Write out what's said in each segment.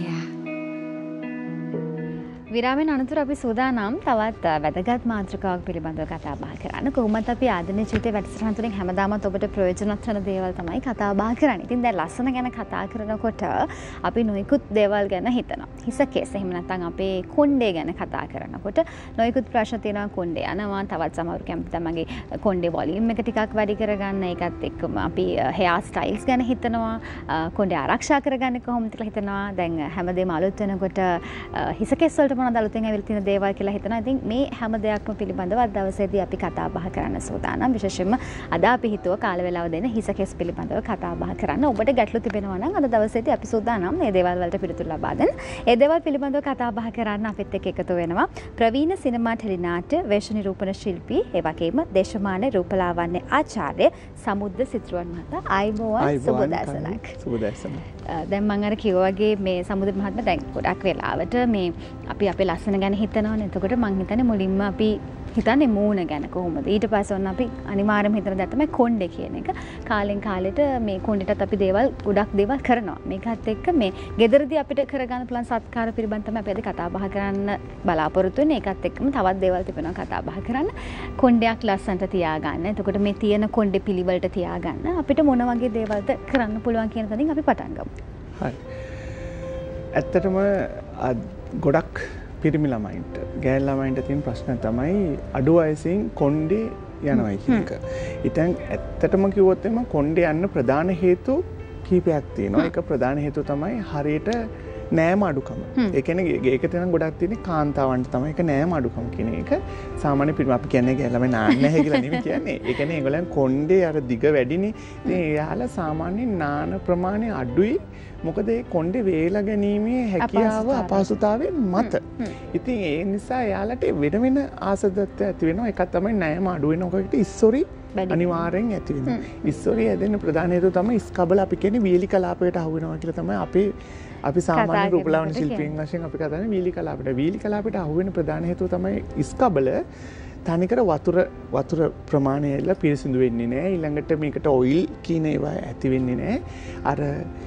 විරාමෙන් අනතුරු අපි සූදානම් තවත් වැදගත් මාතෘකාවක් පිළිබඳව කතා බහ කරන්න. කොහොමද අපි ආධුනික ජීවිතේ වැඩසටහන තුළින් හැමදාමත් ඔබට ප්‍රයෝජනවත් වෙන දේවල් තමයි කතා බහ කරන්නේ. ඉතින් දැන් ලස්සන ගැන කතා කරනකොට අපි නොයෙකුත් දේවල් ගැන හිතනවා. හිස කේස් එහෙම නැත්නම් අපේ කොණ්ඩේ ගැන කතා කරනකොට නොයෙකුත් ප්‍රශ්න තියෙනවා. කොණ්ඩේ යනවා. තවත් සමහරු කැමති තමන්ගේ කොණ්ඩේ වොලියුම් එක ටිකක් වැඩි කරගන්න. ඒකත් එක්කම අපි හෙයාර් ස්ටයිල්ස් ගැන හිතනවා. කොණ්ඩේ ආරක්ෂා කරගන්නේ කොහොමද කියලා හිතනවා. දැන් හැමදේම අලුත් වෙනකොට හිස කේස් වලට මොනවද අලුතෙන් ඇවිල්ලා තියෙන දේවල් කියලා හිතනවා. ඉතින් මේ හැම දෙයක්ම පිළිබඳව අද දවසේදී අපි කතා බහ කරන්න සූදානම්. විශේෂයෙන්ම අද අපි හිතුව කාල වේලාව දෙන හිස කේස් පිළිබඳව කතා බහ කරන්න. ඔබට ගැටලු තිබෙනවා නම් අද දවසේදී අපි සූදානම් මේ දේවල් වලට පිළිතුරු ලබා දෙන්න. ඒ දේවල් පිළිබඳව කතා බහ කරන්න අපිත් එක්ක එකතු වෙනවා ප්‍රවීණ සිනමා ටෙලිනාට්‍ය වේශ නිරූපණ ශිල්පී ඒ වගේම දේශමාන රූපලාවන්‍ය ආචාර්ය සමුද්ද සිත්රුවන් මහතා. ආයුබෝවන් සුබදෑසනක්. සුබදෑසනක්. දැන් මම අර කිව්වා වගේ මේ සමුද්ද මහත්මයා දැන් ගොඩක් වෙලාවට මේ අපි අපේ ලස්සන ගැන හිතනවනේ. එතකොට මං හිතන්නේ මුලින්ම අපි හිතන්නේ මූණ ගැන කොහොමද. ඊට පස්සේ ඔන්න අපි අනිවාර්යයෙන්ම හිතන දේ තමයි කොණ්ඩේ කියන එක. කාලෙන් කාලෙට මේ කොණ්ඩේටත් අපි ගොඩක් දේවල් කරනවා. මේකත් එක්ක මේ ගෙදරදී අපිට කරගන්න පුළුවන් සත්කාර පිළිබඳව තමයි අපි අද කතා බහ කරන්න බලාපොරොත්තු වෙන්නේ. ඒකත් එක්කම තවත් දේවල් තිබෙනවා කතා බහ කරන්න. කොණ්ඩයක් ලස්සනට තියාගන්න. එතකොට මේ තියෙන කොණ්ඩේ පිළිවෙලට තියාගන්න අපිට මොන වගේ දේවල්ද කරන්න පුළුවන් කියන තැනින් අපි පටන් ගමු. හරි. ඇත්තටම ගොඩක් පිරිමි ළමයින්ට ගෑල් ළමයින්ට තියෙන ප්‍රශ්න තමයි අඩු වයසින් කොණ්ඩේ යනවා කියන එක. ඉතින් ඇත්තටම කිව්වොත් එම කොණ්ඩේ යන්න ප්‍රධාන හේතු කීපයක් තියෙනවා. ඒක ප්‍රධාන හේතුව තමයි හරියට නෑම අඩුකම. ඒ කියන්නේ ඒකට නම් ගොඩක් තියෙන්නේ කාන්තාවන්ට තමයි ඒක නෑම අඩුකම කියන එක. සාමාන්‍ය පිරිමි අපි කියන්නේ ගෑල් ළමයි නාන්න නැහැ කියලා නෙමෙයි කියන්නේ. ඒ කියන්නේ ඒගොල්ලන් කොණ්ඩේ අර දිග වැඩිනේ. ඉතින් එයාලා සාමාන්‍යයෙන් නාන ප්‍රමාණය අඩුයි. මොකද ඒ කොණ්ඩේ වේලා ගැනීමේ හැකියාව අපහසුතාවයෙන් මත. ඉතින් ඒ නිසා එයාලට වෙන වෙන ආසදත්වය ඇති වෙනවා. එකක් තමයි නෑම අඩු වෙනකොට ඉස්සොරි අනිවාර්යෙන් ඇති වෙනවා. ඉස්සොරි හැදෙන්න ප්‍රධාන හේතුව තමයි ස්කබල අපි කියන්නේ වීලි කලාපයට අහු වෙනවා කියලා තමයි අපි සාමාන්‍ය රූපලාවන්‍ය ශිල්පීන් වශයෙන් අපි කතා කරන්නේ වීලි කලාපයට. වීලි කලාපයට අහු වෙන ප්‍රධාන හේතුව තමයි ස්කබල තනිකර වතුර ප්‍රමාණය පිරිසිදු වෙන්නේ නැහැ. ඊළඟට මේකට ඔයිල් කියන ඒවා ඇති වෙන්නේ නැහැ. අර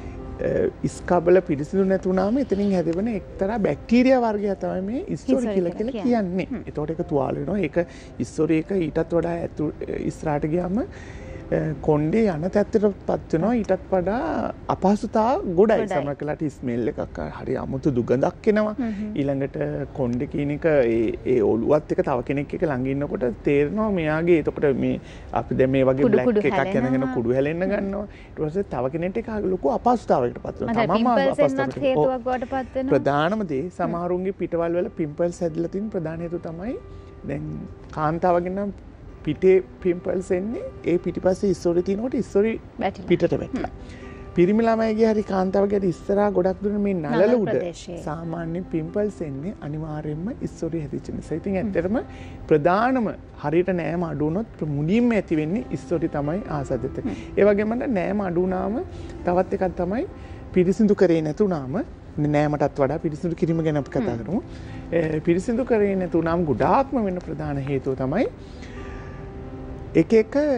ස්කබල පිරිසිදු නැතුණාම එතනින් හැදෙන එක්තරා බැක්ටීරියා වර්ගයක් තමයි මේ ඉස්සොරි කියලා කියන්නේ. ඒතකොට ඒක තුවාල වෙනවා. ඒක ඉස්සොරි එක ඊටත් වඩා ඉස්සරහට ගියාම කොණ්ඩේ යන තත්ත්වයටපත් වෙනවා. ඊටත් වඩා අපහසුතාව ගොඩයි. සමහරකට ස්මෙල් එකක් හරි අමුතු දුගඳක් එනවා. ඊළඟට කොණ්ඩේ කියන එක ඒ ඔළුවත් එක තව කෙනෙක් එක ළඟ ඉන්නකොට තේරෙනවා මෙයාගේ එතකොට මේ අපි දැන් මේ වගේ බ්ලැක් එකක් යනගෙන කුඩු හැලෙන්න ගන්නවා. ඊට පස්සේ තව කෙනෙක්ට ඒක ලොකු අපහසුතාවයකටපත් වෙනවා. තමම අපහසුතාවයකට. ප්‍රධානම දේ සමහරුන්ගේ පිටවල් වල පිම්පල්ස් හැදලා තියෙන ප්‍රධාන හේතුව තමයි දැන් කාන්තාවගෙන් නම් පිටේ පිම්පල්ස් එන්නේ ඒ පිටිපස්සේ ඉස්සොරි තියෙනකොට ඉස්සොරි පිටට වැටලා. පිරිමි ළමයිගේ හරි කාන්තාවගේ හරි ඉස්සරහා ගොඩක් දුර මේ නළල උඩ සාමාන්‍ය පිම්පල්ස් එන්නේ අනිවාර්යයෙන්ම ඉස්සොරි හැදිච්ච නිසා. ඉතින් ඇත්තටම ප්‍රධානම හරියට නෑම අඩු වුණොත් මුලින්ම ඇති වෙන්නේ ඉස්සොරි තමයි ආසදිත. ඒ වගේම නෑම අඩු වුණාම තවත් එකක් තමයි පිරිසිදු කරේ නැතුණාම නෑමටත් වඩා පිරිසිදු කිරීම ගැන අපි කතා කරමු. පිරිසිදු කරේ නැතුණාම ගොඩාක්ම වෙන ප්‍රධාන හේතුව තමයි එක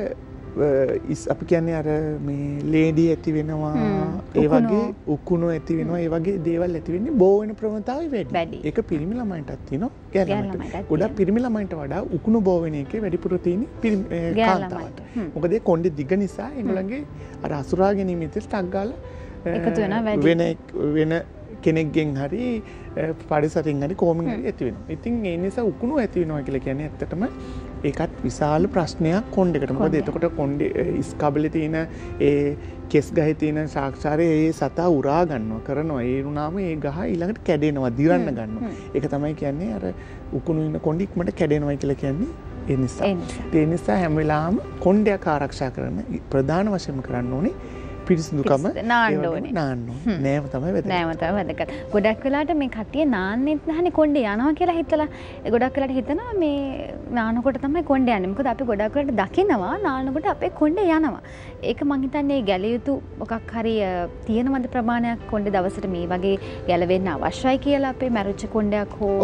අපි කියන්නේ අර මේ ලේඩි ඇති වෙනවා, ඒ වගේ උකුණු ඇති වෙනවා, ඒ වගේ දේවල් ඇති වෙන්නේ බෝ වෙන ප්‍රවණතාවය වැඩි. ඒක පිරිමි ළමයින්ටත් තියෙනවා, ගෑනු ළමයින්ට. ගොඩක් පිරිමි ළමයින්ට වඩා උකුණු බෝ වෙන එකේ වැඩිපුර තියෙන්නේ කාන්තාවට. මොකද ඒ කොණ්ඩේ දිග නිසා ඒගොල්ලන්ගේ අර අසුරා ගැනීමේ ටක් ගාලා එකතු වෙනවා වැඩි. වෙන කෙනෙක්ගෙන් හරි පරිසරින් හරි කොහොමින් හරි ඇති වෙනවා. ඉතින් ඒ නිසා උකුණු ඇති වෙනවා කියලා කියන්නේ ඇත්තටම ඒකත් විශාල ප්‍රශ්නයක් කොණ්ඩේකට. මොකද එතකොට කොණ්ඩේ ස්කබලේ තියෙන ඒ කෙස් ගහේ තියෙන සාක්ෂාරය ඒ සතා උරා කරනවා. ඒ වුණාම ඒ ගහ ඊළඟට කැඩෙනවා, දිරන්න ගන්නවා. ඒක තමයි කියන්නේ අර උකුණු ඉන්න කොණ්ඩේ ඉක්මනට කැඩෙනවා කියලා කියන්නේ ඒ නිසා. ඒ නිසා හැම වෙලාවෙම කොණ්ඩයක් ආරක්ෂා කරන ප්‍රධාන වශයෙන්ම කරන්න ඕනේ පිරිසිදුකම නාන්න ඕනේ. නෑම තමයි වැදගත්. ගොඩක් වෙලාට මේ කට්ටිය නාන්නෙත් නැහනේ කොණ්ඩේ යනවා කියලා හිතලා. ගොඩක් වෙලාට හිතනවා මේ නානකොට තමයි කොණ්ඩේ යන්නේ. මොකද අපි ගොඩක් වෙලාට දකිනවා නානකොට අපේ කොණ්ඩේ යනවා. ඒක මං හිතන්නේ ගැලිය යුතු මොකක් හරි තියෙනවද ප්‍රමාණයක් කොණ්ඩේ දවසට මේ වගේ ගැලවෙන්න අවශ්‍යයි කියලා අපේ මැරිච්ච කොණ්ඩයක් හෝ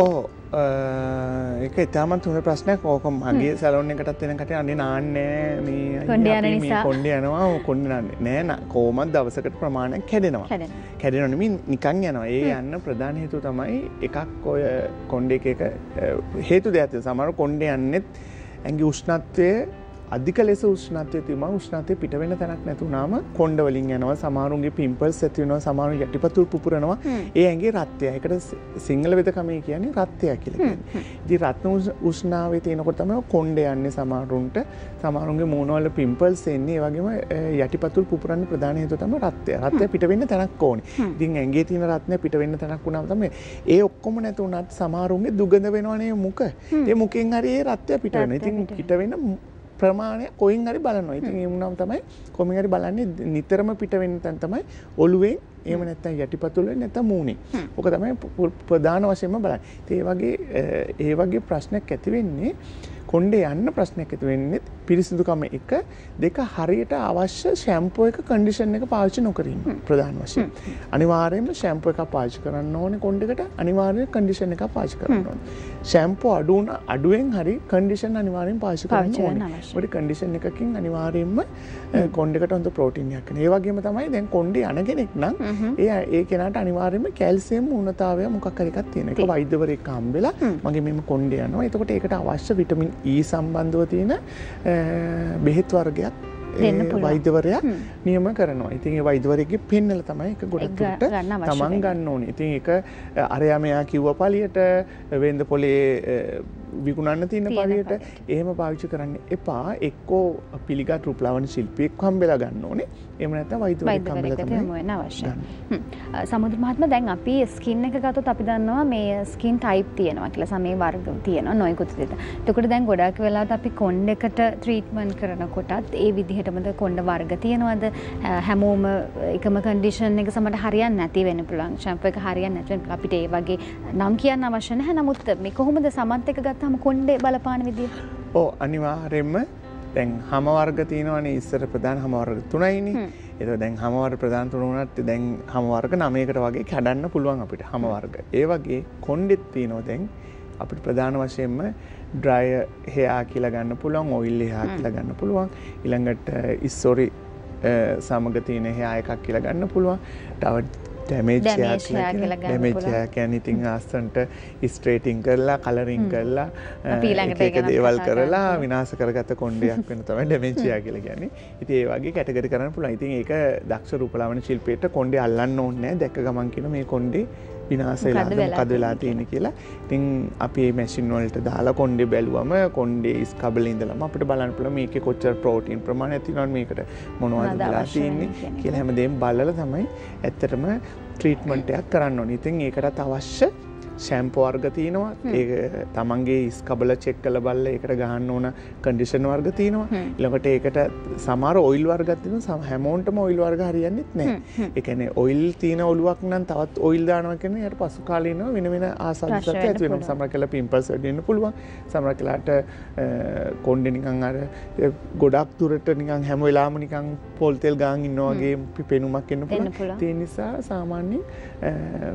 ඒක ඉතාමත් හොඳ ප්‍රශ්නයක්. ඕක මගේ සැලොන් එකටත් එන කටේ අනේ නාන්නේ මේ කොණ්ඩේ යන නිසා කොණ්ඩේ යනවා කොණ්ඩේ නාන්නේ නෑ කොහොමද දවසකට ප්‍රමාණයක් කැඩෙනවා නෙමෙයි නිකන් යනවා. ඒ යන්න ප්‍රධාන හේතුව තමයි එකක් ඔය කොණ්ඩේ එක හේතු දෙයක් තියෙනවා. සමහර කොණ්ඩේ යන්නෙත් ඇඟේ උෂ්ණත්වය අධික ලෙස උෂ්ණත්වය තියෙනවා. උෂ්ණත්වය පිට වෙන තැනක් නැතුණාම කොණ්ඩ වලින් යනවා. සමහරුන්ගේ පිම්පල්ස් ඇති වෙනවා. සමහරු යටිපතුල් පුපුරනවා. ඒ ඇඟේ රත්ය. ඒකට සිංහල වෙදකමේ කියන්නේ රත්ය කියලා කියන්නේ. ඉතින් රත්න උෂ්ණාවේ තියෙනකොට තමයි කොණ්ඩ යන්නේ සමහරුන්ට. සමහරුන්ගේ මූණ වල පිම්පල්ස් එන්නේ. ඒ වගේම යටිපතුල් පුපුරන්න ප්‍රධාන හේතුව තමයි රත්ය. රත්ය පිට වෙන්න තැනක් ඕනේ. ඉතින් ඇඟේ තියෙන රත්නය පිට වෙන්න තැනක් වුණාම තමයි ඒ ඔක්කොම නැතුණාට සමහරුන්ගේ දුගඳ වෙනවනේ මුඛ. ඒ මුඛෙන් හරි ඒ රත්ය පිට වෙනවා. ඉතින් පිට වෙන ප්‍රමාණය කොයින් හරි බලනවා. ඉතින් ඒ වුණාම තමයි කොමින් හරි බලන්නේ නිතරම පිට වෙන්න තැන තමයි ඔළුවෙන් එහෙම නැත්නම් යටිපතුල් වලින් නැත්නම් මූණේ. ඔක තමයි ප්‍රධාන වශයෙන්ම බලන්නේ. ඒ වගේ ප්‍රශ්නයක් ඇති වෙන්නේ කොණ්ඩේ යන්න ප්‍රශ්නයක් ඇති වෙන්නේ පිරිසිදුකම එක දෙක හරියට අවශ්‍ය ෂැම්පූ එක කන්ඩිෂන් එක පාවිච්චි නොකිරීම ප්‍රධාන වශයෙන්. අනිවාර්යයෙන්ම ෂැම්පූ එකක් පාවිච්චි කරන්න ඕනේ කොණ්ඩේකට. අනිවාර්යයෙන් කන්ඩිෂන් එකක් පාවිච්චි කරන්න ඕනේ. ෂැම්පූ අඩුවෙන් හරි කන්ඩිෂන් අනිවාර්යෙන් පාවිච්චි කරන්න ඕනේ. මොකද කන්ඩිෂන් එකකින් අනිවාර්යයෙන්ම කොණ්ඩේකට හොඳ ප්‍රෝටීන් එකක් එනවා. ඒ වගේම තමයි දැන් කොණ්ඩේ යන කෙනෙක් නම් ඒ කෙනාට අනිවාර්යයෙන්ම කැල්සියම් උණතාවය මොකක් හරි එකක් තියෙනවා. ඒක වෛද්‍යවරයෙක් හම්බෙලා මගේ මෙන්න කොණ්ඩේ යනවා. එතකොට ඒකට අවශ්‍ය විටමින් E සම්බන්ධව තියෙන බෙහෙත් වර්ගයක් වෛද්‍යවරයා නියම කරනවා. ඉතින් ඒ වෛද්‍යවරයෙක්ගේ පෙන්නල තමයි ඒක ගොඩක් දුරට තමන් ගන්න ඕනේ. ඉතින් ඒක අරයා මෙයා කිව්ව පළියට වෙන්ද පොලේ විකුණන්න තියෙන පළියට එහෙම පාවිච්චි කරන්න එපා. එක්කෝ පිළිගත් රූපලාවන්‍ය ශිල්පියෙක් හම්බෙලා ගන්න ඕනේ. එහෙම නැත්නම් වෛද්‍යවරයෙක් හම්බෙලා තමයි අවශ්‍යයි. සමුද්‍ර මහත්මයා දැන් අපි ස්කින් එක ගත්තොත් අපි දන්නවා මේ ස්කින් ටයිප් තියෙනවා කියලා සමේ වර්ග තියෙනවා නොයෙකුත් විදිහට. එතකොට දැන් ගොඩාක් වෙලාවට අපි කොණ්ඩේකට ට්‍රීට්මන්ට් කරනකොටත් ඒ විදිහටමද කොණ්ඩ වර්ග තියෙනවද? හැමෝම එකම කන්ඩිෂන් එක සමහරට හරියන්නේ නැති වෙන්න පුළුවන්. ෂැම්පූ එක හරියන්නේ නැති වෙන්න අපිට ඒ වගේ නම් කියන්න අවශ්‍ය නැහැ. නමුත් මේ කොහොමද සමත් එක ගත්තාම කොණ්ඩේ බලපාන විදිය? ඔව් අනිවාර්යයෙන්ම දැන් හැම වර්ග තියෙනවනේ. ඉස්සර ප්‍රධාන හැම වර්ග 3යිනේ. ඒක දැන් හැම වර්ග ප්‍රධාන 3 වුණත් දැන් හැම වර්ග 9කට වගේ කඩන්න පුළුවන් අපිට හැම වර්ග. ඒ වගේ කොණ්ඩෙත් තියෙනවා දැන් අපිට ප්‍රධාන වශයෙන්ම ඩ්‍රයි හෙයා කියලා ගන්න පුළුවන්, ඔයිල් හෙයා කියලා ගන්න පුළුවන්. ඊළඟට ඉස්සොරි සමග තියෙන හෙයා එකක් කියලා ගන්න පුළුවන්. තව ඩැමේජ් හෙයා කියන්නේ ඉතින් ආස්තන්ට ස්ට්‍රේටින් කරලා, කලරින් කරලා, ඒක දේවල් කරලා විනාශ කරගත්ත කොණ්ඩයක් වෙන තමයි ඩැමේජ් හෙයා කියලා කියන්නේ. ඉතින් ඒ වගේ කැටගරි කරන්න පුළුවන්. ඉතින් ඒක දක්ෂ රූපලාවන්‍ය ශිල්පියෙක්ට කොණ්ඩේ අල්ලන්න ඕනේ නැහැ. දැක්ක ගමන් කියන මේ කොණ්ඩේ විනාශ වෙලා මොකද වෙලා තියෙන්නේ කියලා. ඉතින් අපි මේ මැෂින් වලට දාලා කොණ්ඩේ බැලුවම කොණ්ඩේ ස්කබල ඉඳලම අපිට බලන්න පුළුවන් මේකේ කොච්චර ප්‍රෝටීන් ප්‍රමාණයක් තියෙනවද මේකට මොනවද වෙලා තියෙන්නේ කියලා හැමදේම බලලා තමයි ඇත්තටම ට්‍රීට්මන්ට් එකක් කරන්න ඕනේ. ඉතින් ඒකටත් අවශ්‍ය ෂැම්පූ වර්ග තියෙනවා. ඒක තමන්ගේ ස්කබල චෙක් කරලා බලලා ඒකට ගහන්න ඕන කන්ඩිෂන් වර්ග තියෙනවා. ඊළඟට ඒකට සමහර ඔයිල් වර්ගත් තියෙනවා. හැමෝන්ටම ඔයිල් වර්ග හරියන්නේත් නැහැ. ඒ කියන්නේ ඔයිල් තියෙන ඔලුවක් නම් තවත් ඔයිල් දානවා කියන්නේ යට පසු කාලීනව වෙන වෙන ආසාදිතත් ඇති වෙනවා. සමහර කෙලා පිම්පල්ස් වැඩි වෙන්න පුළුවන්. සමහර කෙලාට කොණ්ඩේ නිකන් අර ගොඩක් දුරට නිකන් හැම වෙලාවෙම නිකන් පොල් තෙල් ගාන් ඉන්නා වගේ පෙනුමක් එන්න පුළුවන්. ඒ නිසා සාමාන්‍යයෙන්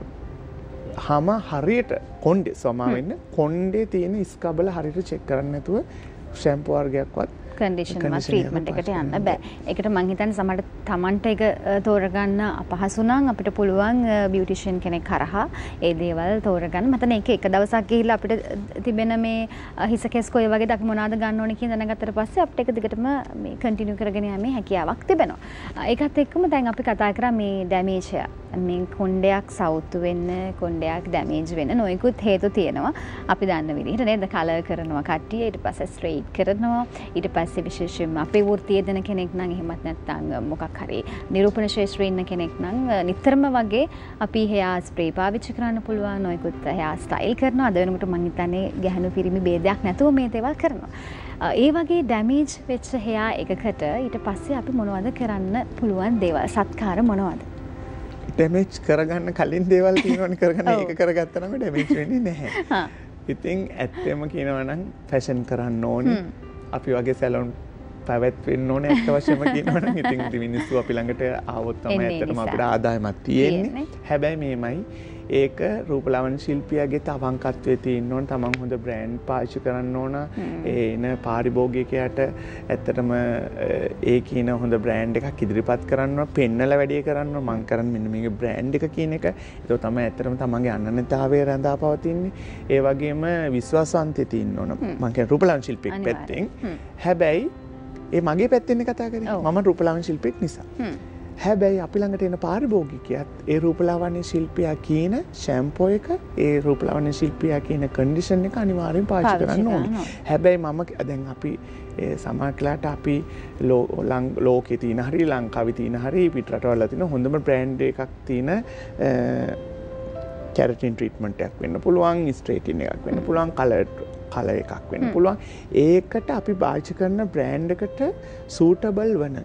හැම හරියට කොණ්ඩේ සමා වෙන්න කොණ්ඩේ තියෙන ස්කබල හරියට චෙක් කරන්න නැතුව ෂැම්පූ වර්ගයක්වත් කන්ඩිෂන් ට්‍රීට්මන්ට් එකට යන්න බෑ. ඒකට මම හිතන්නේ සමහරට Tamanට ඒක තෝරගන්න අපහසු නම් අපිට පුළුවන් බියුටිෂියන් කෙනෙක් හරහා ඒ දේවල් තෝරගන්න. මතන එක දවසක් ගිහිල්ලා අපිට තිබෙන මේ හිස කෙස් කොයි වගේද අපි මොනවද ගන්න ඕනේ කියන දැනගත්තට පස්සේ අපිට ඒක දිගටම මේ කන්ටිනියු කරගෙන යන්නේ හැකියාවක් තිබෙනවා. ඒකත් එක්කම දැන් අපි කතා කරා මේ ඩැමේජ් එක. මේ කොණ්ඩයක් සවුතු වෙන්න, කොණ්ඩයක් ඩැමේජ් වෙන්න නොයෙකුත් හේතු තියෙනවා. අපි දන්න විදිහට නේද? කලර් කරනවා කට්ටිය, ඊට පස්සේ ස්ට්‍රේට් කරනවා, ඊට පස්සේ විශේෂයෙන්ම අපේ වෘත්තියේ දෙන කෙනෙක් නම් එහෙමත් නැත්නම් මොකක් හරි නිරූපණ ශාස්ත්‍රයේ ඉන්න කෙනෙක් නම් නිතරම වගේ අපි හෙයා ස්ප්‍රේ පාවිච්චි කරන්න පුළුවන්. නොයෙකුත් හෙයා ස්ටයිල් කරනවා. අද වෙනකොට මම හිතන්නේ ගැහණු පිරිමි ભેදයක් නැතුව මේ දේවල් කරනවා. ඒ වගේ ඩැමේජ් වෙච්ච හෙයා එකකට ඊට පස්සේ අපි මොනවද කරන්න පුළුවන් දේවල්? සත්කාර මොනවද? ඩැමේජ් කරගන්න කලින් දේවල් තියෙනවනේ කරගන්න ඒක කරගත්තා නම් ඩැමේජ් වෙන්නේ නැහැ. ඉතින් ඇත්තම කියනවා නම් ෆැෂන් කරන්න ඕනේ. අපි වගේ සැලොන් පැවැත්වෙන්න ඕනේ ඇත්ත වශයෙන්ම කියනවා නම් ඉතින් මිනිස්සු අපි ළඟට ආවොත් තමයි ඇත්තටම අපිට ආදායමක් තියෙන්නේ. හැබැයි මේමයි ඒක රූපලාවන්‍ය ශිල්පියාගේ තවංකත්වයේ තියෙන්න ඕන. තමන් හොඳ බ්‍රෑන්ඩ් පාවිච්චි කරන්න ඕන. එන පාරිභෝගිකයාට ඇත්තටම ඒ කියන හොඳ බ්‍රෑන්ඩ් එකක් ඉදිරිපත් කරන්න ඕන. පෙන්නලා වැඩේ කරන්න ඕන. මං කරන්නේ මෙන්න මේක බ්‍රෑන්ඩ් එක කියන එක. ඒක තමයි ඇත්තටම තමන්ගේ අනන්‍යතාවය රඳා පවතින්නේ. ඒ වගේම විශ්වාසවන්තය තියෙන්න ඕන. මං කියන්නේ රූපලාවන්‍ය ශිල්පියෙක් පැත්තෙන්. හැබැයි ඒ මගේ පැත්තෙන් කතා කරේ. මම රූපලාවන්‍ය ශිල්පියෙක් නිසා. හැබැයි අපි ළඟට එන පාරිභෝගිකයාත් ඒ රූපලාවන්‍ය ශිල්පියා කියන ෂැම්පෝ එක ඒ රූපලාවන්‍ය ශිල්පියා කියන කන්ඩිෂන් එක අනිවාර්යෙන් පාවිච්චි කරන්න ඕනේ. හැබැයි මම දැන් අපි සමහරట్లాට අපි ලෝකේ තියෙන හරි ලංකාවේ තියෙන හරි පිට රටවල තියෙන හොඳම බ්‍රෑන්ඩ් එකක් තියෙන කැරටින් ට්‍රීට්මන්ට් එකක් වෙන්න පුළුවන්, ස්ට්‍රේටින් එකක් වෙන්න පුළුවන්, කලර් එකක් වෙන්න පුළුවන්. ඒකට අපි පාවිච්චි කරන බ්‍රෑන්ඩ් එකට සූටබල් වන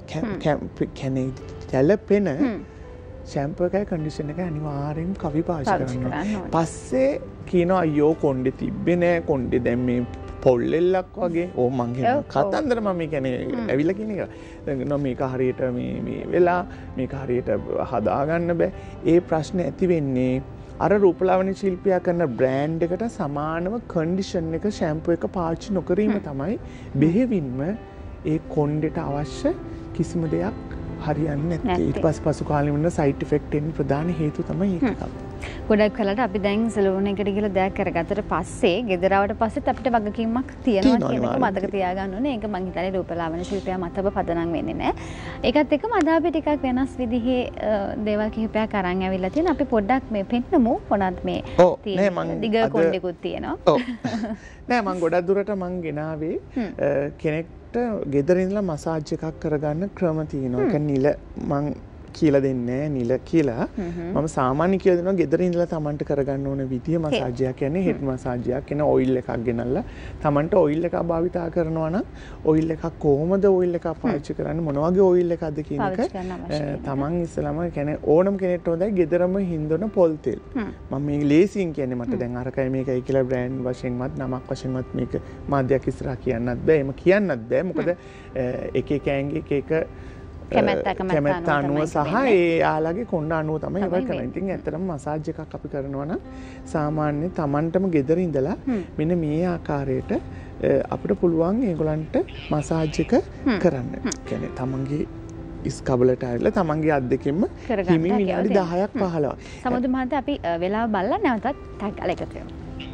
ගැලපෙන ෂැම්පෝ එකයි කන්ඩිෂන් එකයි අනිවාර්යෙන් කවි පාවිච්චි කරන්න ඕනේ. පස්සේ කියනවා අයියෝ කොණ්ඩේ තිබ්බේ නෑ, කොණ්ඩේ දැන් මේ පොල්ලෙල්ලක් වගේ. ඕ මං කියන කතන්දර මම කියන්නේ ඇවිල්ලා කියන එක. මේක හරියට මේ වෙලා මේක හරියට හදාගන්න බෑ. ඒ ප්‍රශ්නේ ඇති වෙන්නේ අර රූපලාවන්‍ය ශිල්පියා කරන බ්‍රෑන්ඩ් එකට සමානව කන්ඩිෂන් එක ෂැම්පෝ එක පාවිච්චි නොකිරීම තමයි බෙහෙවින්ම ඒ කොණ්ඩේට අවශ්‍ය කිසිම දෙයක් හරියන්නේ නැත්තේ. ඊට පස්සේ පසු කාලෙ වෙන සයිඩ් ඉෆෙක්ට් එන්න ප්‍රධාන හේතුව තමයි ඒක. ගොඩක් වෙලාවට අපි දැන් සලූන් එකට ගිහලා දෙයක් කරගත්තට පස්සේ ගෙදර ආවට පස්සෙත් අපිට වගකීමක් තියෙනවා කියන එක මතක තියාගන්න ඕනේ. ඒක මං හිතන්නේ රූපලාවන්‍ය ශිල්පියා මතව පදනම් වෙන්නේ නැහැ. ඒකත් එක්කම අද අපි ටිකක් වෙනස් විදිහේ දේවල් කිහිපයක් අරන් ඇවිල්ලා තියෙනවා. අපි පොඩ්ඩක් මේ පෙන්නමු මොනවද මේ තියෙන දිග කොණ්ඩෙකුත් තියෙනවා. ඔව්. නෑ මං ගොඩක් දුරට මං ගෙනාවේ කෙනෙක්ට ගෙදර ඉඳලා මසාජ් එකක් කරගන්න ක්‍රම තියෙනවා. ඒක නිල මං කියලා දෙන්නේ නිල කියලා. මම සාමාන්‍ය කියලා දෙනවා ගෙදර ඉඳලා Tamanට කරගන්න ඕන විදිය මසාජයක් කියන්නේ හෙඩ් මසාජයක් කියන ඔයිල් එකක් ගෙනල්ලා Tamanට ඔයිල් එකක් භාවිතා කරනවා නම් ඔයිල් එකක් කොහොමද ඔයිල් එකක් පාවිච්චි කරන්නේ මොන වගේ ඔයිල් එකක්ද කියන එක Taman ඉස්සලම කියන්නේ ඕනම කෙනෙක්ට හොඳයි ගෙදරම හින්දන පොල් තෙල්. මම මේ ලේසියෙන් කියන්නේ මට දැන් අරකයි මේකයි කියලා බ්‍රෑන්ඩ් වශයෙන්වත් නමක් වශයෙන්වත් මේක මාධ්‍යයක් ඉස්සරහා කියන්නත් බෑ. එහෙම කියන්නත් බෑ. මොකද එක එක ඇඟේ එක එක කැමැත්ත අනුව සහ ඒ යාළගේ කොණ්ඩ අනුව තමයි ඒක කරන්නේ. ඉතින් ඇත්තටම මසාජ් එකක් අපි කරනවා නම් සාමාන්‍ය Tamanටම ගෙදර ඉඳලා මෙන්න මේ ආකාරයට අපිට පුළුවන් ඒගොල්ලන්ට මසාජ් එක කරන්න. කියන්නේ Tamanගේ ඉස්කබලට ඇවිල්ලා Tamanගේ අත් දෙකෙන්ම හිමින් විනාඩි 10ක් 15ක්. සමුදු මහත්තයා අපි වෙලාව බලලා නැවතත් ටැග් ගාලා එකතු වෙමු.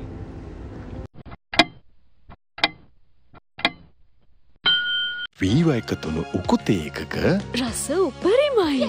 වීව එකතුණු උකුත ඒකක රස උපරිමයි.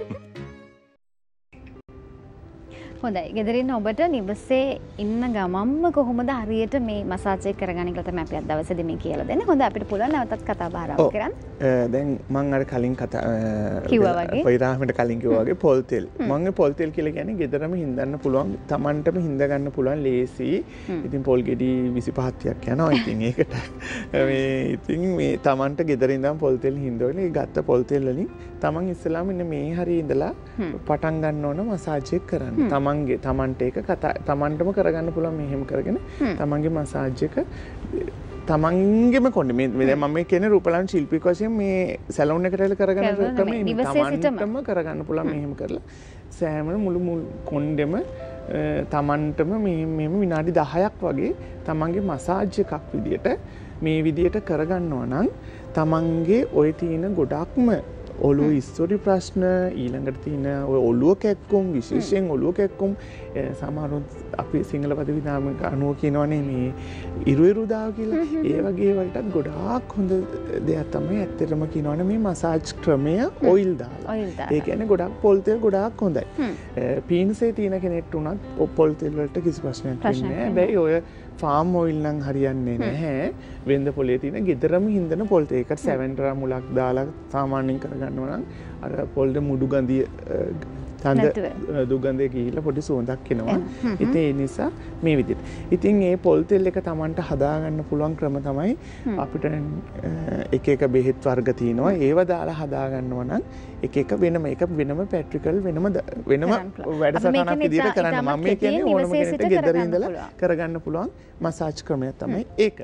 හොඳයි. ගෙදරින් ඔබට නිවසේ ඉන්න ගමම්ම කොහොමද හරියට මේ මසාජ් එක කරගන්නේ කියලා තමයි අපි අද දවසේදී මේ කියලා දෙන්නේ. හොඳයි අපිට පුළුවන් නැවතත් කතා බහ ආරම්භ කරන්න. දැන් මම අර කලින් කතා කිව්වා වගේ පොයිරාමට කලින් කිව්වා වගේ පොල් තෙල්. මම පොල් තෙල් කියලා කියන්නේ ගෙදරම හින්දන්න පුළුවන් Tamanටම හින්ද ගන්න පුළුවන් ලේසි. ඉතින් පොල් ගෙඩි 25 30ක් යනවා. ඉතින් ඒකට ඉතින් මේ Tamanට ගෙදර ඉඳන් පොල් තෙල් හින්දවල ඒ ගත්ත පොල් තෙල් වලින් Taman ඉස්සලාම ඉන්න මේ හරිය ඉඳලා පටන් ගන්න ඕන මසාජ් එක කරන්න. Tamanට ඒක Tamanටම කරගන්න පුළුවන් මෙහෙම කරගෙන Tamanගේ මසාජ් එක තමන්ගේම කොණ්ඩේ මේ දැන් මම කියන්නේ රූපලාවන්‍ය ශිල්පියෙක් වශයෙන් මේ සැලොන් එකට ඇවිල්ලා කරගන්න ක්‍රමය තමන්ටම කරගන්න පුළුවන් මෙහෙම කරලා සෑම මුළු කොණ්ඩෙම තමන්ටම මෙහෙම විනාඩි 10ක් වගේ තමන්ගේ මසාජ් එකක් විදියට මේ විදියට කරගන්නවා නම් තමන්ගේ ওই තියෙන ගොඩක්ම ඔළුව ඉස්සොරි ප්‍රශ්න ඊළඟට තියෙන ඔය ඔළුව කැක්කුම් විශේෂයෙන් ඔළුව කැක්කුම් සමහරවිට අපි සිංහල පද විදාමක අනුව කියනවනේ මේ ඉරු දාව කියලා ඒ වගේ වලටත් ගොඩාක් හොඳ දෙයක් තමයි ඇත්තටම කියනවනේ මේ මසාජ් ක්‍රමය ඔයිල් දාලා. ඒ කියන්නේ ගොඩක් පොල් තෙල් ගොඩාක් හොඳයි. පීනසේ තියෙන කෙනෙක්ට උනත් පොල් තෙල් වලට කිසි ප්‍රශ්නයක් නැහැ. හැබැයි ඔය ෆාම් ඔයිල් නම් හරියන්නේ නැහැ. වෙන්ද පොලේ තියෙන ගෙදරම හින්දන පොල් තෙල් එකට 7 රා මුලක් දාලා සාමාන්‍යයෙන් කරගන්නවා නම් අර පොල්ද මුඩු ගඳිය තඳ දුගඳේ ගිහිල්ලා පොඩි සුවඳක් එනවා. ඉතින් ඒ නිසා මේ විදිහට. ඉතින් මේ පොල් තෙල් එක Tamanට හදාගන්න පුළුවන් ක්‍රම තමයි අපිට එක එක බෙහෙත් වර්ග තියෙනවා. ඒව දාලා හදාගන්නවා නම් එක එක වෙනම පැට්‍රිකල් වෙනම වැඩසටහනක් විදිහට කරන්න. මම මේ කියන්නේ ඕනම කෙනෙක්ට ගෙදර ඉඳලා කරගන්න පුළුවන් මසාජ් ක්‍රමයක් තමයි ඒක.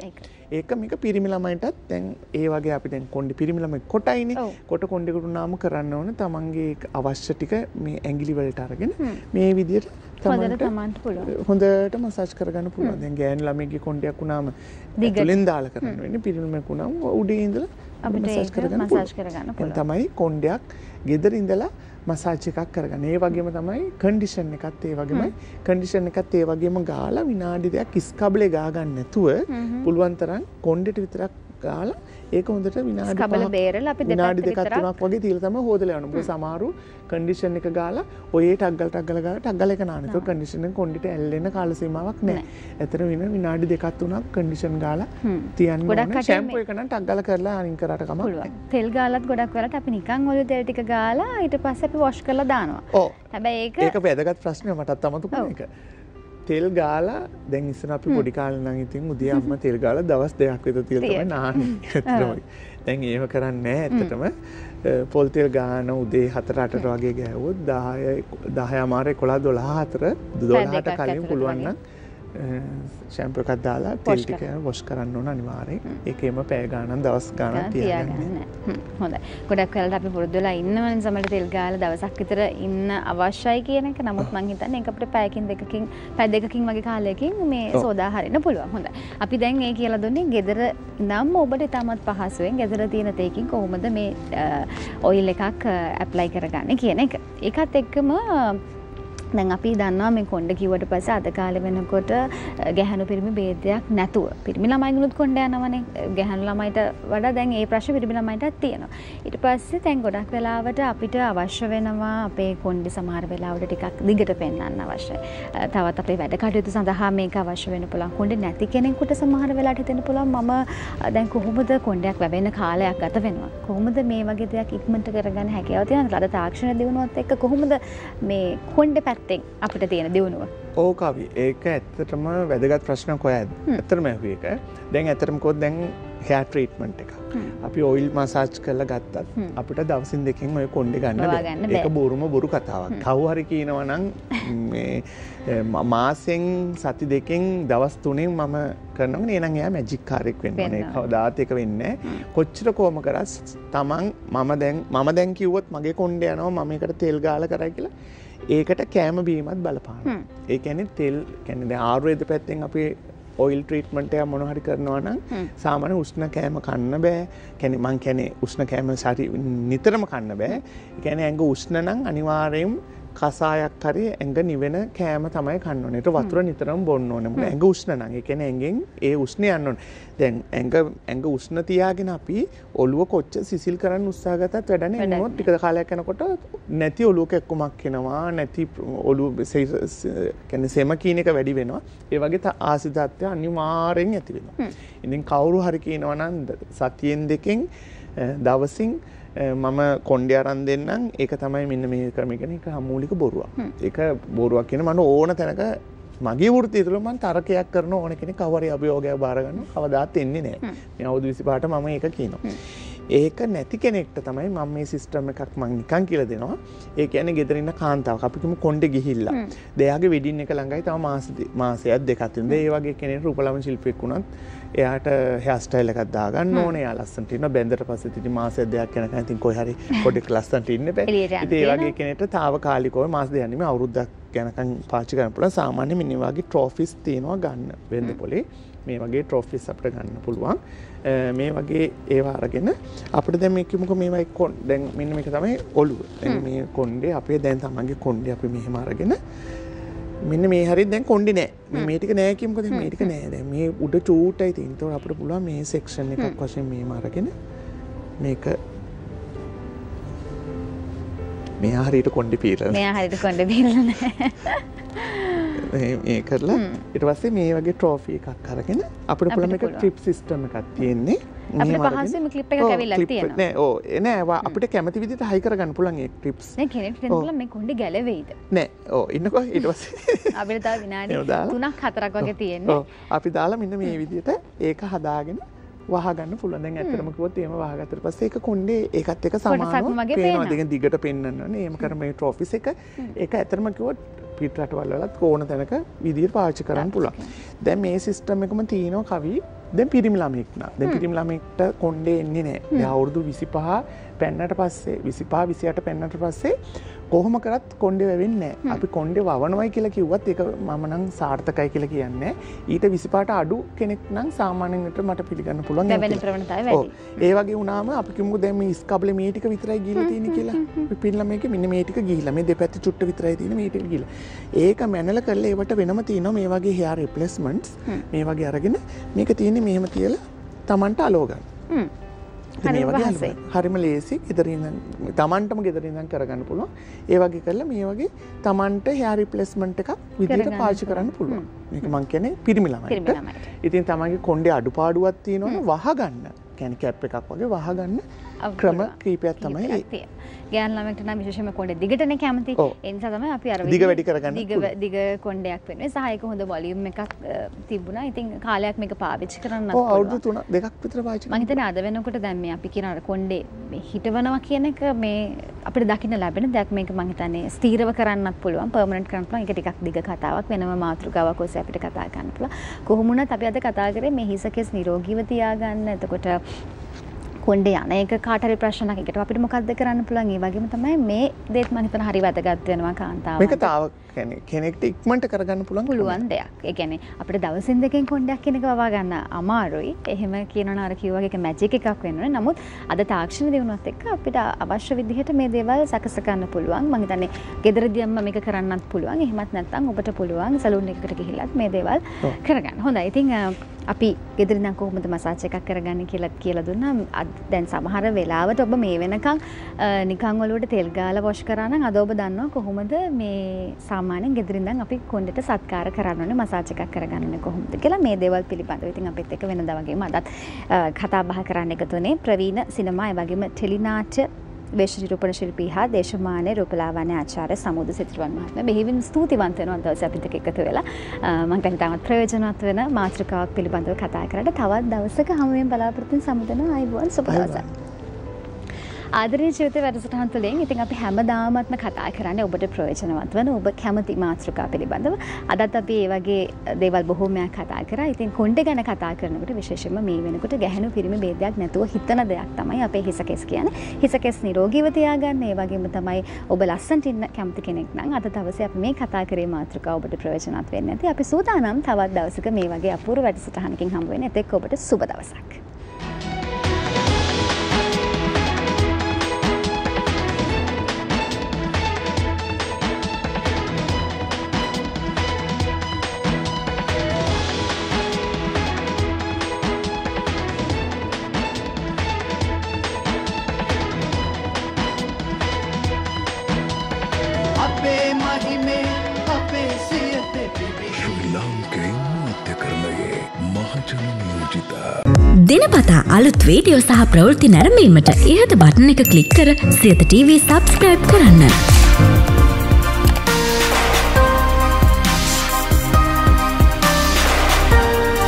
ඒක මේක පිරිමි ළමයිටත් දැන් ඒ වගේ අපි දැන් කොණ්ඩේ පිරිමි ළමයි කොටයිනේ. කොට කොණ්ඩේකට උනාම කරන්න ඕන තමන්ගේ අවශ්‍ය ටික මේ ඇඟිලි වලට අරගෙන මේ විදිහට තමන්ට පුළුවන්. හොඳට මසාජ් කරගන්න පුළුවන්. දැන් ගෑනු ළමයිගේ කොණ්ඩයක් උනාම ඇතුලෙන් දාලා කරන්න වෙන්නේ. පිරිමි ළමයික උනාම උඩින් ඉඳලා අපිට මසාජ් කරගන්න පුළුවන්. තමයි කොණ්ඩයක් ගෙදර ඉඳලා මසාජ් එකක් කරගන්න. ඒ වගේම තමයි කන්ඩිෂන් එකත් ඒ වගේමයි. කන්ඩිෂන් එකත් ඒ වගේම ගාලා විනාඩි දෙකක් ස්කබලේ ගා ගන්න නැතුව පුළුවන් තරම් කොණ්ඩෙට විතරක් ගාලා ඒක හොඳට විනාඩි 5ක් බේරලා අපි විනාඩි දෙකක් තුනක් වගේ තියලා තමයි හොදලා යනවා. මොකද සමහරු කන්ඩිෂන් එක ගාලා ඔය ටග්ගල ගාලා එක නාන. ඒක කන්ඩිෂන් එක කොණ්ඩෙට ඇල්ලෙන්න කාල සීමාවක් නැහැ. ඇතර විනාඩි දෙකක් තුනක් කන්ඩිෂන් ගාලා තියන්න ඕනේ. ෂැම්පූ එක නම් ටග්ගල කරලා අයින් කරාට කමක් නැහැ. තෙල් ගාලත් ගොඩක් වෙලාවට අපි නිකන් ඔලිව් තෙල් ටික ගාලා ඊට පස්සේ අපි වොෂ් කරලා දානවා. ඔව්. හැබැයි ඒක වැදගත් ප්‍රශ්නයක් මටත් අමතක වුණා ඒක. තෙල් ගාලා දැන් ඉස්සර අපි පොඩි කාලේ නම් ඉතින් උදේ අම්මා තෙල් ගාලා දවස් 2ක් විතර තියලා තමයි නාන්නේ. දැන් ඒව කරන්නේ නැහැ ඇත්තටම. පොල් තෙල් ගාන උදේ 4-8ට වගේ ගෑවුවොත් 10 11 අතර 12ට කලින් පුළුවන් නම් ෂැම්පූ එකක් දාලා තෙල් ටික වොෂ් කරන්න ඕන අනිවාර්යෙන්. ඒකේම පැය ගානක් දවස් ගානක් තියාගන්න. හොඳයි. ගොඩක් වෙලාවට අපි පුරුදු වෙලා ඉන්නවනේ සමහර තෙල් ගාලා දවසක් විතර ඉන්න අවශ්‍යයි කියන එක. නමුත් මම හිතන්නේ ඒක අපිට පැය දෙකකින් වගේ කාලයකින් මේ සෝදා හරින්න පුළුවන්. හොඳයි. අපි දැන් මේ කියලා දුන්නේ ගෙදර ඉඳන්ම ඔබට ඉතාමත් පහසුවෙන් ගෙදර තියෙන තේකින් කොහොමද මේ ඔයිල් එකක් ඇප්ලයි කරගන්නේ කියන එක. ඒකත් එක්කම දැන් අපි දන්නවා මේ කොණ්ඩ කිව්වට පස්සේ අද කාලේ වෙනකොට ගැහණු පිරිමි ભેදයක් නැතුව පිරිමි ළමයිගුණුත් කොණ්ඩ යනවනේ. ගැහණු ළමයිට වඩා දැන් ඒ ප්‍රශ්න පිරිමි ළමයිටත් තියෙනවා. ඊට පස්සේ දැන් ගොඩක් වෙලාවට අපිට අවශ්‍ය වෙනවා අපේ කොණ්ඩේ සමහර වෙලාවට ටිකක් දිගට පෙන්වන්න අවශ්‍යයි. තවත් අපේ වැඩ කටයුතු සඳහා මේක අවශ්‍ය වෙන්න පුළුවන්. කොණ්ඩේ නැති කෙනෙකුට සමහර වෙලාවට හිතෙන්න පුළුවන් මම දැන් කොහොමද කොණ්ඩයක් වැවෙන්න කාලයක් ගත වෙනවා. කොහොමද මේ වගේ දෙයක් ඉක්මනට කරගන්න හැකියාව තියෙනවද? අද තාක්ෂණ දියුණුවත් එක්ක කොහොමද මේ කොණ්ඩේ අපිට තියෙන දියුණුව? ඕ කවි ඒක ඇත්තටම වැදගත් ප්‍රශ්නයක් ඔය ඇත්තටම ඇහුවේ ඒක. දැන් ඇත්තටම කොහොමද දැන් heir treatment එක. අපි ඔයිල් මසාජ් කරලා ගත්තත් අපිට දවසින් දෙකකින් ඔය කොණ්ඩේ ගන්න බෑ. ඒක බොරු කතාවක්. කවු හරි කියනවා නම් මේ මාසෙන් සති දෙකෙන් දවස් 3න් මම කරනවා නේ නම් එයා මැජික් කාර්යයක් වෙන්න ඕනේ. කවදාත් ඒක වෙන්නේ නැහැ. කොච්චර කොහම කරත් තමන් මම දැන් කිව්වොත් මගේ කොණ්ඩේ යනවා මම ඒකට තෙල් ගාලා කරයි කියලා ඒකට කෑම බීමත් බලපානවා. ඒ කියන්නේ තෙල් කියන්නේ දැන් ආයුර්වේද පැත්තෙන් අපි ඔයිල් ට්‍රීට්මන්ට් එක මොන හරි කරනවා නම් සාමාන්‍ය උෂ්ණ කෑම කන්න බෑ. කියන්නේ මං කියන්නේ උෂ්ණ කෑම නිතරම කන්න බෑ. ඒ කියන්නේ ඇඟ උෂ්ණ නම් අනිවාර්යයෙන් කසායක් හරි ඇඟ නිවෙන කෑම තමයි කන්න ඕනේ. ඒක වතුර නිතරම බොන්න ඕනේ. මොකද ඇඟ උෂ්ණ නම් ඒ කියන්නේ ඇඟෙන් ඒ උෂ්ණය යන්න ඕනේ. දැන් ඇඟ උෂ්ණ තියාගෙන අපි ඔළුව කොච්චර සිසිල් කරන්න උත්සාහ ගත්තත් වැඩන්නේ නැහැ. ටික කාලයක් යනකොට නැති ඔළුවක එක්කමක් එනවා. නැති ඔළුව කියන්නේ සෙම කීන එක වැඩි වෙනවා. ඒ වගේ ආසිතත්වය අනිවාර්යෙන් ඇති වෙනවා. ඉතින් කවුරු හරි කියනවා නම් සතියෙන් දෙකෙන් දවසින් මම කොණ්ඩේ අරන් දෙන්නම් ඒක තමයි මෙන්න මේ ක්‍රමය කියන එක මූලික බොරුවක්. ඒක බොරුවක් කියන මම ඕන තැනක මගේ වෘත්තිය තුළ මම තරකයක් කරන ඕන කෙනෙක් කවරේ අභියෝගයක් බාර ගන්නවා කවදාත් එන්නේ නැහැ. මේ අවුරුදු 25ට මම ඒක කියනවා. ඒක නැති කෙනෙක්ට තමයි මම මේ සිස්ටම් එකක් මම නිකන් කියලා දෙනවා. ඒ කියන්නේ ගෙදර ඉන්න කාන්තාවක් අපි කිව්මු කොණ්ඩේ ගිහිල්ලා. එයාගේ වෙඩින් එක ළඟයි තව මාසයක් දෙකක් තියෙනවා. ඒ වගේ කෙනෙක් රූපලාවන්‍ය ශිල්පියෙක් වුණත් එයාට හෙයාර් ස්ටයිල් එකක් දාගන්න ඕනේ. එයා ලස්සනට ඉන්න බැන්දට පස්සේ ඉතින් මාසයක් දෙකක් යනකම් ඉතින් කොයි හරි පොඩ්ඩක් ලස්සනට ඉන්න බෑ. ඉතින් ඒ වගේ කෙනෙක්ට తాවකාලිකව මාස දෙකක් නෙමෙයි අවුරුද්දක් යනකම් පාවිච්චි කරන්න පුළුවන්. සාමාන්‍ය මෙන්න වගේ ට්‍රොෆිස් තියෙනවා ගන්න වෙන්ද පොලේ. මේ වගේ ට්‍රොෆිස් අපිට ගන්න පුළුවන්. මේ වගේ ඒවා අරගෙන අපිට දැන් මේ කිමුක මේවා දැන් මෙන්න මේක තමයි ඔළුව. දැන් මේ කොණ්ඩේ අපේ දැන් තමන්ගේ කොණ්ඩේ අපි මෙහෙම අරගෙන මෙන්න මේ හරිය දැන් කොණ්ඩේ නෑ. මේ ටික නෑ කිමුක දැන් මේ ටික නෑ. දැන් මේ උඩ චූටයි තියෙන. ඒතකොට අපිට පුළුවන් මේ සෙක්ෂන් එකක් වශයෙන් මේම අරගෙන මේක මෙයා හරියට කොණ්ඩේ පීරලා. මෙයා හරියට කොණ්ඩේ පීරලා නෑ. මේ කරලා ඊට පස්සේ මේ වගේ ට්‍රොෆි එකක් අරගෙන අපිට පුළුවන් මේක ක්ලිප් සිස්ටම් එකක් තියෙන්නේ. අපිට පහසුවෙන් ක්ලිප් එකක් ඇවිල්ලා තියෙනවා. නෑ ඕ නෑ අපිට කැමති විදිහට හයි කරගන්න පුළුවන් ඒ ක්ලිප්ස්. නෑ කෙනෙක් හිතන්න මේ කොණ්ඩේ ගැලවෙයිද? නෑ ඕ ඉන්නකෝ ඊට පස්සේ අපිට තව විනාඩි 3ක් 4ක් වගේ තියෙන්නේ. ඔව් අපි දාලා මෙන්න මේ විදිහට ඒක හදාගෙන වහගන්න පුළුවන්. දැන් ඇත්තටම කිව්වොත් එහෙම වහගත්තට පස්සේ ඒක කොණ්ඩේ ඒකත් එක්ක සමානව පේනවා. දෙක දිගට පෙන්නන්නනේ. එහෙම කර මේ ට්‍රොෆිස් එක ඒක ඇත්තටම කිව්වොත් පිට රටවල් වලත් ඕන තැනක විදිහට පාවිච්චි කරන්න පුළුවන්. දැන් මේ සිස්ටම් එකම තියෙනවා කවි දැන් පිරිමි ළමෙක් නා. දැන් පිරිමි ළමෙක්ට කොණ්ඩේ එන්නේ නැහැ. දැන් අවුරුදු 25 පෙන්නට පස්සේ 25 28 පෙන්නට පස්සේ කොහොම කරත් කොණ්ඩේ වැවෙන්නේ නැහැ. අපි කොණ්ඩේ වවනවයි කියලා කිව්වත් ඒක මම නම් සාර්ථකයි කියලා කියන්නේ. ඊට 25ට අඩු කෙනෙක් නම් සාමාන්‍යයෙන් මට පිළිගන්න පුළුවන්. වැවෙන ප්‍රවණතාවය වැඩි. ඒ වගේ වුණාම අපි කිව්මුකෝ දැන් මේ ස්කබ්ලේ මේ ටික විතරයි ගිහිල්ලා තියෙන්නේ කියලා. පිරිමි ළමයෙක් මෙන්න මේ ටික ගිහිල්ලා මේ දෙපැත්තේ චුට්ට විතරයි තියෙන්නේ මේ ටික ගිහිල්ලා. ඒක මැනලා කරලා ඒවට වෙනම තියෙනවා මේ වගේ hair replacements. මේ වගේ අරගෙන මේක තියෙන්නේ මෙහෙම තියලා Tamanට අලව ගන්න. හරිම ලේසි ගෙදරින් තමන්ටම ගෙදරින් කරගන්න පුළුවන්. ඒ වගේ කරලා මේ වගේ තමන්ට hair replacement එකක් විදිහට පාවිච්චි කරන්න පුළුවන්. මේක මං කියන්නේ පිරිමි ළමයිට. ඉතින් තමන්ගේ කොණ්ඩේ අඩුපාඩුවක් තියෙනවනේ වහගන්න. කියන්නේ කැප් එකක් වගේ වහගන්න ක්‍රම කීපයක් තමයි ඒ. ගෑන් ළමෙක්ට නම් විශේෂයෙන්ම කොණ්ඩේ දිගටනේ කැමති. ඒ නිසා තමයි අපි අර දිග වැඩි කරගන්න දිග කොණ්ඩයක් වෙන්නේ. සහ ඒක හොඳ වොලියුම් එකක් තිබුණා. ඉතින් කාලයක් මේක පාවිච්චි කරන්නත් පුළුවන්. ඔව් අවුරුදු 2ක් විතර පාවිච්චි කරා. මම හිතන්නේ අද වෙනකොට දැන් මේ අපි කියන අර කොණ්ඩේ මේ හිටවනවා කියන එක මේ අපිට දකින්න ලැබෙන දෙයක්. මේක මම හිතන්නේ ස්ථීරව කරන්නත් පුළුවන්, පර්මනන්ට් කරන්න පුළුවන්. ඒක ටිකක් දිග කතාවක් වෙනම මාතෘකාවක් ඔස්සේ අපිට කතා කරන්න පුළුවන්. කොහොම වුණත් අපි අද කතා කරේ මේ හිසකෙස් නිරෝගීව තියාගන්න. එතකොට කොණ්ඩේ යන එක කාට හරි ප්‍රශ්නයක් එකට අපිට මොකද්ද කරන්න පුළුවන්? ඒ වගේම තමයි මේ දේත් මම හිතන හරි වැදගත් වෙනවා කාන්තාවන්. මේක තාව කියන්නේ කෙනෙක්ට ඉක්මනට කරගන්න පුළුවන් දෙයක්. ඒ කියන්නේ අපිට දවසින් දෙකෙන් කොණ්ඩයක් කියන එක වවා ගන්න අමාරුයි. එහෙම කියනවා අර කිව්වා වගේ ඒක මැජික් එකක් වෙනවා. නමුත් අද තාක්ෂණ දියුණුවත් එක්ක අපිට අවශ්‍ය විදිහට මේ දේවල් සකස් කරන්න පුළුවන්. මම හිතන්නේ ගෙදරදීම මේක කරන්නත් පුළුවන්. එහෙමත් නැත්නම් ඔබට පුළුවන් සලූන් එකකට ගිහිල්ලත් මේ දේවල් කරගන්න. හොඳයි. ඉතින් අපි ගෙදර ඉඳන් කොහොමද මසාජ් එකක් කරගන්නේ කියලා දුන්නා. දැන් සමහර වෙලාවට ඔබ මේ වෙනකන් නිකන් ඔලුවට තෙල් ගාලා වොෂ් කරා නම් අද ඔබ දන්නවා කොහොමද මේ සාමාන්‍යයෙන් ගෙදර ඉඳන් අපි කොණ්ඩේට සත්කාර කරන්න ඕනේ මසාජ් එකක් කරගන්න ඕනේ කොහොමද කියලා මේ දේවල් පිළිබඳව. ඉතින් අපිත් එක්ක වෙනදා වගේම අදත් කතා බහ කරන්න එකතුනේ ප්‍රවීණ සිනමා ඒ වගේම ටෙලිනාට්‍ය වේශ නිරූපණ ශිල්පී හා දේශමාන රූපලාවන්‍ය ආචාර්ය සමුද සිතුරුවන් මහත්මයා බෙහෙවින් ස්තුතිවන්ත වෙනවා දවසේ අපිත් එක්ක එකතු වෙලා මම හිතන්නේ තාමත් ප්‍රයෝජනවත් වෙන මාතෘකාවක් පිළිබඳව කතා කරලා තවත් දවසක හමු වෙන බලාපොරොත්තු වෙන සමුදන ආයුබෝවන් සුබ දවසක්. ආදරණීය ජීවිත වැඩසටහන තුළින් ඉතින් අපි හැමදාමත්ම කතා කරන්නේ ඔබට ප්‍රයෝජනවත් වෙන ඔබ කැමති මාතෘකා පිළිබඳව. අදත් අපි මේ වගේ දේවල් බොහෝමයක් කතා කරා. ඉතින් කොණ්ඩේ ගැන කතා කරනකොට විශේෂයෙන්ම මේ වෙනකොට ගැහැණු පිරිමි ભેදයක් නැතුව හිතන දෙයක් තමයි අපේ හිසකෙස් කියන්නේ. හිසකෙස් නිරෝගීව තියාගන්න. ඒ වගේම තමයි ඔබ ලස්සනට ඉන්න කැමති කෙනෙක් නම් අද දවසේ අපි මේ කතා කරේ මාතෘකාව ඔබට ප්‍රයෝජනවත් වෙන්න ඇති. අපි සූදානම් තවත් දවසක මේ වගේ අපූර්ව වැඩසටහනකින් හම්බ වෙන්න. එතෙක් ඔබට සුබ දවසක්. දිනපතා අලුත් වීඩියෝ සහ ප්‍රවෘත්ති නැරඹීමට ඉහත බටන් එක ක්ලික් කර සියත TV සබ්ස්ක්‍රයිබ් කරන්න.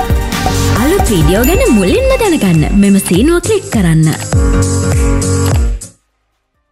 අලුත් වීඩියෝ ගැන මුලින්ම දැනගන්න මෙම සීනුව ක්ලික් කරන්න.